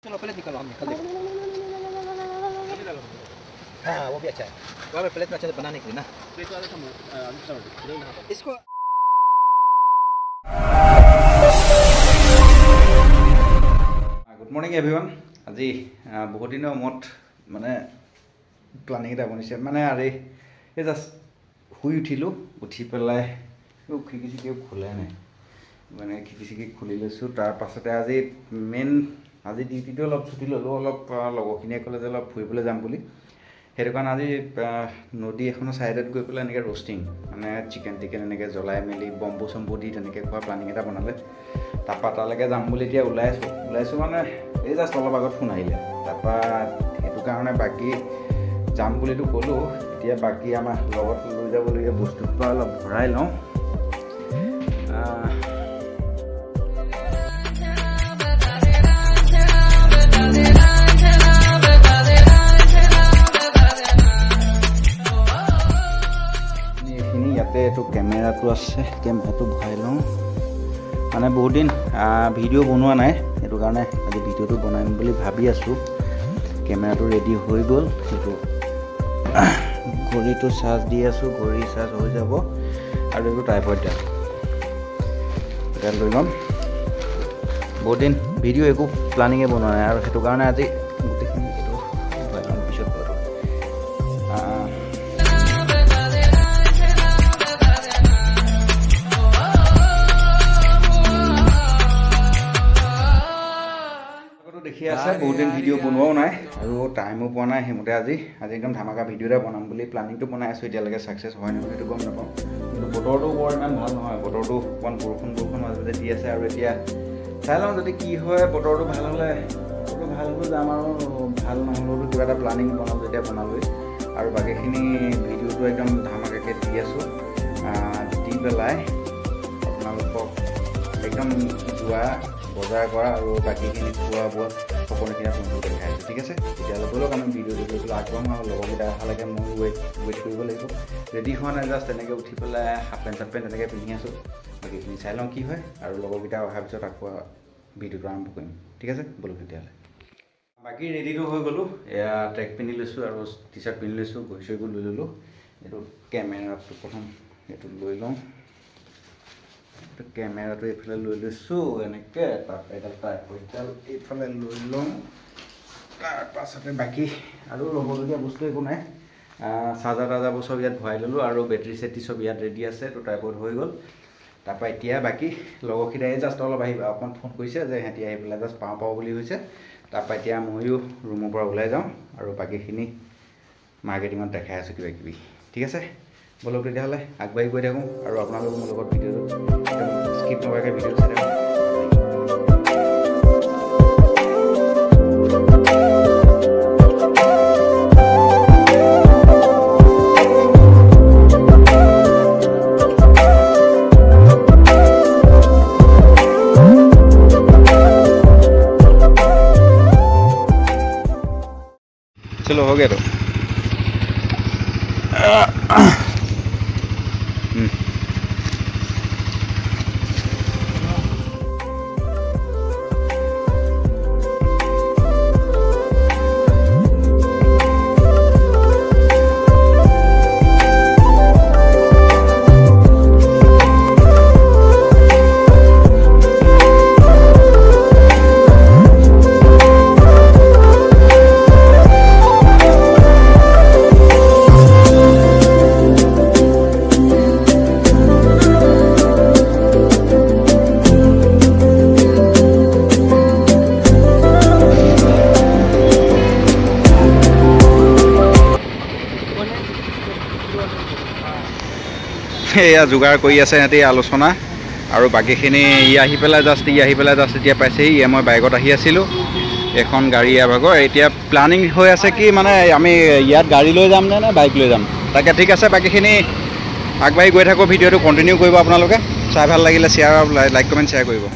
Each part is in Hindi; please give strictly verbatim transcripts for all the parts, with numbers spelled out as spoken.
चलो प्लेट निकालो हम निकाल देंगे। हाँ वो भी अच्छा है, वहाँ पे प्लेट में अच्छा से बनाने के लिए ना इसको। Good morning everyone. आज बहुत दिन मत माने प्लानिंग এটা বনিছে মানে আরে এই জাস্ট শুই উঠিলো উঠি পেলাই খিকি চিকি খোলাই নাই মানে খিকি চিকি খুলি লৈছো তাৰ পাছতে আজি মেইন আজি ডিউটিটো অলপ ছুটি ললো অলপ লগৰখিনিয়ে ক'লে যে অলপ ফুৰিবলৈ যাম বুলি হেতু কাৰণ আজি নদী এখনৰ সাইডত গৈ পেলাই এনেকৈ রোস্টিং মানে চিকেন টিকেন এনেকৈ জ্বলাই মেলি বম্বু চম্বু দি তেনেকৈ খোৱা প্লানিং এটা বনালে তাৰপা তালৈকে যাম বুলি এতিয়া ওলাইছো ওলাইছো মানে এই জাস্ট অলপ আগত ফোন আহিলে তাৰপা হেতু কাৰণে বাকি যাম বুলিতো ক'লো এতিয়া বাকি আমাৰ লগত লৈ যাবলগীয়া বস্তুটো অলপ ভৰাই লওঁ এইখিনি ইয়াতে এইটো কেমেৰাটো আছে কেমেৰাটো ভৰাই লওঁ মানে বহুত দিন ভিডিঅ' বনোৱা নাই সেইটো কাৰণে আজি ভিডিঅ'টো বনাম বুলি ভাবি আছোঁ কেমেৰাটো ৰেডি হৈ গ'ল সেইটো ঘড়ীটো চাৰ্জ দি আছোঁ ঘড়ী চাৰ্জ হৈ যাব আৰু এইটো ট্ৰাইপড দিয়া এটা লৈ ল'ম বহুত দিন ভিডিঅ' একো প্লানিঙে বনোৱা নাই আৰু সেইটো কাৰণে আজি গোটেইখিনি এইটো পিছত কৰোঁ দেখি আছে বহুত দিন ভিডিঅ' বনোৱাও নাই আৰু টাইমো পোৱা নাই সেইমতে আজি আজি একদম ধামাকা ভিডিঅ' এটা বনাম বুলি প্লানিংটো বনাই আছোঁ এতিয়ালৈকে ছাকচেছ হয় নহয় সেইটো গম নাপাওঁ কিন্তু বতৰটো বৰ ইমান ভাল নহয় বতৰটো অকণমান বৰষুণ বৰষুণ মাজে মাজে দি আছে আৰু এতিয়া চাই লওঁ যদি কি হয় বতৰটো ভাল হ'লে বতৰটো ভাল হ'লে যাম আৰু ভাল নহ'লেও কিবা এটা প্লানিং বনাওঁ যেতিয়া বনালৈ আৰু বাকীখিনি ভিডিঅ'টো একদম ধামাকাকৈ দি আছোঁ দি পেলাই আপোনালোকক একদম যোৱা বজাৰ কৰা আৰু বাকীখিনি খোৱা বোৱা সকলোখিনি আপোনালোকক দেখাই আছোঁ ঠিক আছে তেতিয়াহ'লে ব'লক আমি ভিডিঅ'টো গৈ পেলাই আগবঢ়াম আৰু লগৰকেইটা অহালৈকে মই ৱেইট ৱেইট কৰিব লাগিব ৰেডি হোৱা নাই জাষ্ট তেনেকৈ উঠি পেলাই হাফ পেণ্ট চাফ পেণ্ট তেনেকৈ পিন্ধি আছোঁ বাকীখিনি চাই লওঁ কি হয় আৰু লগৰকেইটা অহাৰ পিছত আকৌ ভিডিঅ'টো আৰম্ভ কৰিম ঠিক আছে ব'লক তেতিয়াহ'লে বাকী ৰেডিটো হৈ গ'লোঁ এয়া ট্ৰেক পিন্ধি লৈছোঁ আৰু টি চাৰ্ট পিন্ধি লৈছোঁ ঘড়ী চড়ীবোৰ লৈ ল'লোঁ এইটো কেমেৰাটো প্ৰথম এইটো লৈ লওঁ কেমেৰাটো এইফালে লৈ লৈছোঁ এনেকৈ তাৰপৰা এডাল ট্ৰাইপডডাল এইফালে লৈ লওঁ তাৰ পাছতে বাকী আৰু ল'বলগীয়া বস্তু একো নাই চাৰ্জাৰ তাৰ্জাৰবোৰ চব ইয়াত ভৰাই ল'লোঁ আৰু বেটেৰী চেটেৰী চব ইয়াত ৰেডি আছে তো ট্ৰাইপড হৈ গ'ল তাৰপৰা এতিয়া বাকী লগৰকেইটাই জাষ্ট অলপ আহি অকণ ফোন কৰিছে যে সিহঁতি আহি পেলাই জাষ্ট পাওঁ পাওঁ বুলি হৈছে তাৰপৰা এতিয়া ময়ো ৰুমৰ পৰা ওলাই যাওঁ আৰু বাকীখিনি মাৰ্কেটিঙত দেখাই আছোঁ কিবা কিবি ঠিক আছে বলক তেতিয়াহ'লে আগবাঢ়ি গৈ থাকোঁ আৰু আপোনালোক মোৰ লগত ভিডিঅ'টো স্কিপ নকৰাকৈ ভিডিঅ'টো চাই থাকক चलो हो गया तो এয়া যোগাৰ কৰি আছে সিহঁতি আলোচনা আৰু বাকীখিনি ই আহি পেলাই জাষ্ট ই আহি পেলাই জাষ্ট এতিয়া পাইছেহি ইয়ে মই বাইকত আহি আছিলোঁ এখন গাড়ী ইয়াৰ ভাগৰ এতিয়া প্লানিং হৈ আছে কি মানে আমি ইয়াত গাড়ী লৈ যাম নে বাইক লৈ যাম তাকে ঠিক আছে বাকীখিনি আগবাঢ়ি গৈ থাকোঁ ভিডিঅ'টো কণ্টিনিউ কৰিব আপোনালোকে চাই ভাল লাগিলে শ্বেয়াৰ আৰু লাইক কমেণ্ট শ্বেয়াৰ কৰিব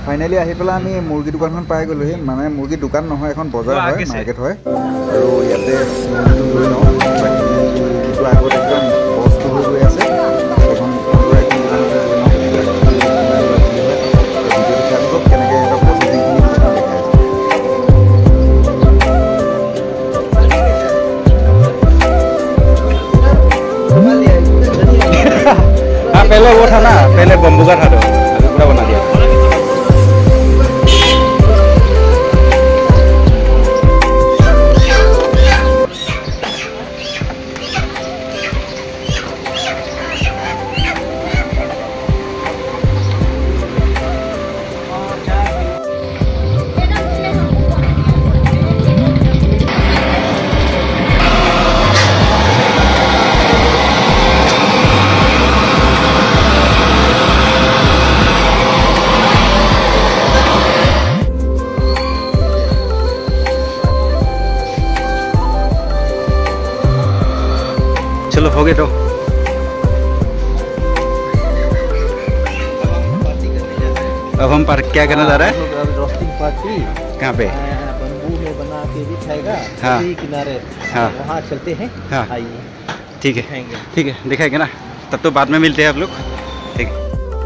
ফাইনেলি আহি পেলাই আমি মুৰ্গী দোকানখন পাই গ'লোহি। মানে মুৰ্গী দোকান নহয়, এখন বজাৰ হয়, মাৰ্কেট হয়। আৰু ইয়াতে মুৰ্গীটো লৈ লওঁ। মুৰ্গীটো আগত একদম বস্তু হৈ গৈ আছে, এখন কেনেকৈ এটা প্ৰচেছিংখিনি দেখাই আছে। हाँ पहले वो था ना, पहले बम्बू का था तो अभी पूरा बना दिया। चलो हो गए तो अब हम पार्क क्या करने जा रहे हैं? रोस्टिंग पार्टी कहाँ पे? बम्बू में बना के भी खाएगा, हाँ। किनारे हाँ। वहाँ चलते हैं। हाँ। आइए ठीक है ठीक है दिखाएंगे ना, तब तो बाद में मिलते हैं आप लोग। ठीक है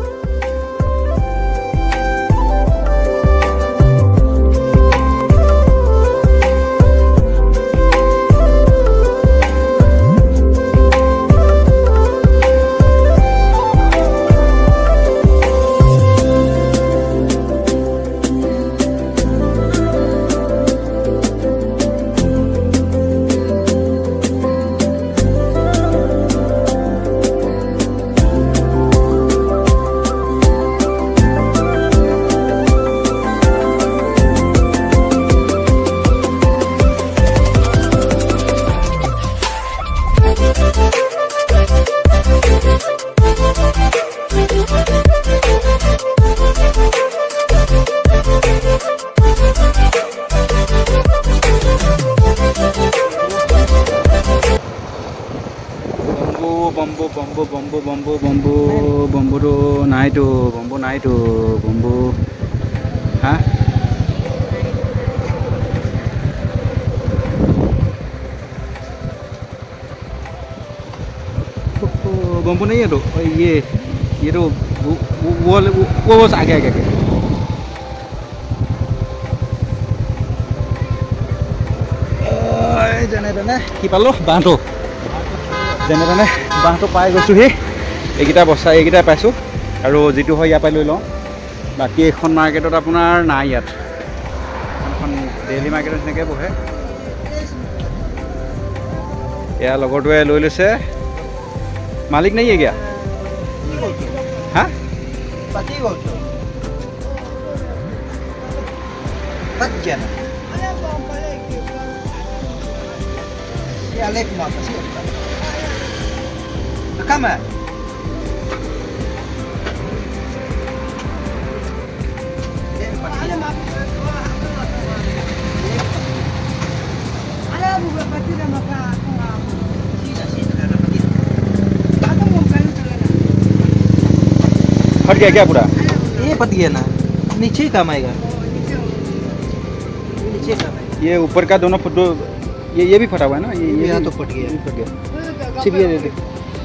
बम्बू बम्बू बम्बू बम्बू बम्बू बम्बू तो नाई तो बम्बू नाई तो बम्बू हाँ बम्बू नहीं है तो ये ये तो वो वो वो वो आगे आगे आगे যেনে তেনে কি পালো বাঁহটো যেনে তেনে বাঁহটো পাই গৈছোহি। এইকেইটা বস্তা এইকেইটাই পাইছোঁ আৰু যিটো হয় ইয়াৰ পৰাই লৈ লওঁ। বাকী এইখন মাৰ্কেটত আপোনাৰ নাই, ইয়াত এখন ডেইলি মাৰ্কেটত তেনেকৈ বহে। এয়া লগৰটোৱে লৈ লৈছে, মালিক নাই है क्या? हाँ Rekam ya? फट गया क्या पूरा? ये फट गया ना, नीचे काम आएगा, नीचे काम आएगा। ये ऊपर का दोनों दो ये ये भी फटा हुआ है ना, ये ये यहाँ तो फट गया, फट गया। सिर्फ ये दे दे,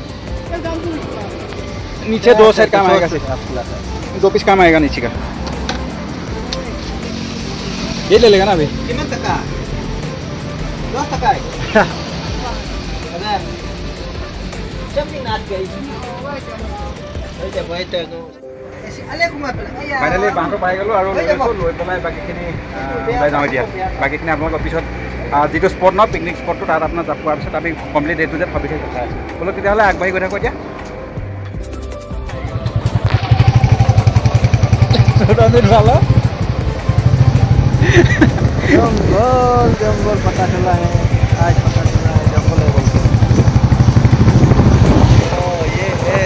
नीचे दो साइड काम आएगा, सिर्फ दो पीस काम आएगा नीचे का। ये ले लेगा ना अभी? कितना टका? दस टका है। अरे something not guys. ফাইনেলি বাঁহটো পাই গ'লোঁ আৰু লৈ লৈছোঁ, লৈ পেলাই বাকীখিনি ওলাই যাওঁ এতিয়া। বাকীখিনি আপোনালোকৰ পিছত যিটো স্পট ন পিকনিক স্পটটো তাত আপোনাৰ যাব পোৱাৰ পিছত আমি কমপ্লিট এইটো যে ভাবি থাকি কথা আছে বোলো তেতিয়াহ'লে আগবাঢ়ি গৈ থাকোঁ এতিয়া। ভালো जंगल जंगल पता चला है, आज पता चला है जंगल है बोलते। ओ ये है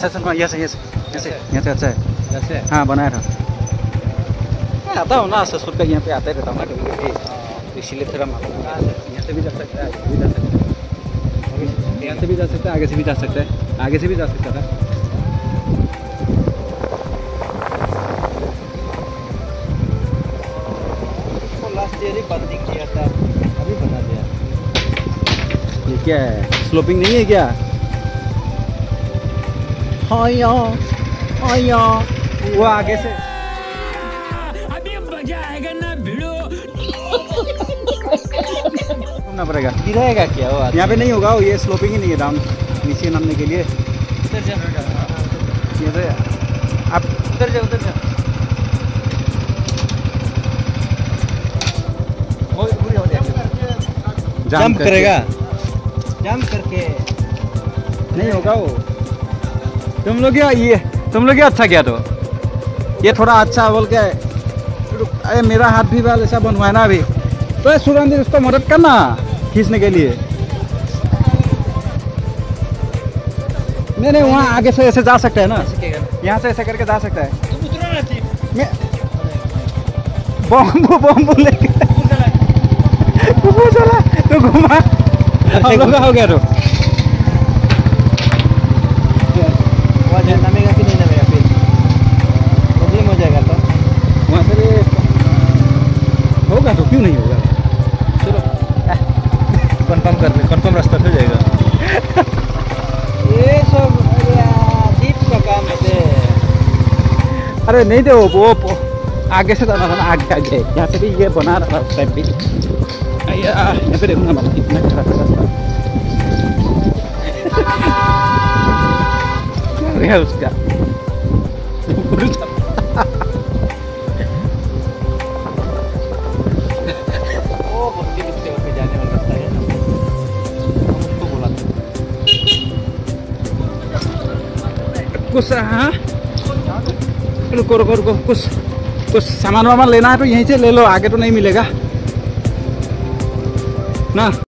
ऐसा सुन यहाँ से यहाँ से यहाँ से यहाँ से अच्छा है जैसे हाँ बनाया था मैं आता हूँ ना ससुर का यहाँ पे आता ही रहता हूँ ना कभी कभी इसीलिए थोड़ा मालूम है। यहाँ से भी जा सकता है यहाँ से भी जा सकता है आगे से भी जा सकता है आगे से भी जा सकता था। लास्ट ईयर ही बंदी किया था अभी बना दिया। ये क्या है स्लोपिंग नहीं है क्या? हाँ यार हाँ यार वो आगे से अभी मजा आएगा ना भिड़ो। घूमना पड़ेगा। गिराएगा क्या वो यहाँ पे नहीं होगा ये स्लोपिंग ही नहीं है डाउन नीचे नामने के लिए। उधर जा ये तो आप उधर जा उधर जा जंप करेगा जंप करके नहीं होगा वो। तुम लोग क्या ये तुम लोग क्या अच्छा किया तो ये थोड़ा अच्छा बोल के अरे मेरा हाथ भी बाल ऐसा बनवाए ना अभी तो सुगंधित उसको मदद करना खींचने के लिए। नहीं नहीं वहाँ आगे से ऐसे जा सकता है ना यहाँ से ऐसे करके जा सकता है। मैं बॉम्बू बॉम्बू लेके चला तो घुमा हम लोग का हो गया तो नमेगा कि नहीं नमेगा फिर प्रॉब्लम हो जाएगा तो वहाँ से होगा तो क्यों नहीं होगा। चलो कंफर्म कर ले कंफर्म रास्ता हो जाएगा। ये सब अजीब का काम है। अरे नहीं दे वो वो आगे से जाना था ना आगे आगे यहाँ से भी ये बना रहा था उस टाइम भी यहाँ पे देखूंगा मैं कितना खराब रास्ता है उसका। वो बस्ती बस्ती होके जाने वाला रास्ता है ना उसको बोला था कुछ हाँ रुको रुको रुको कुछ कुछ सामान वामान लेना है तो यहीं से ले लो आगे तो नहीं मिलेगा ना।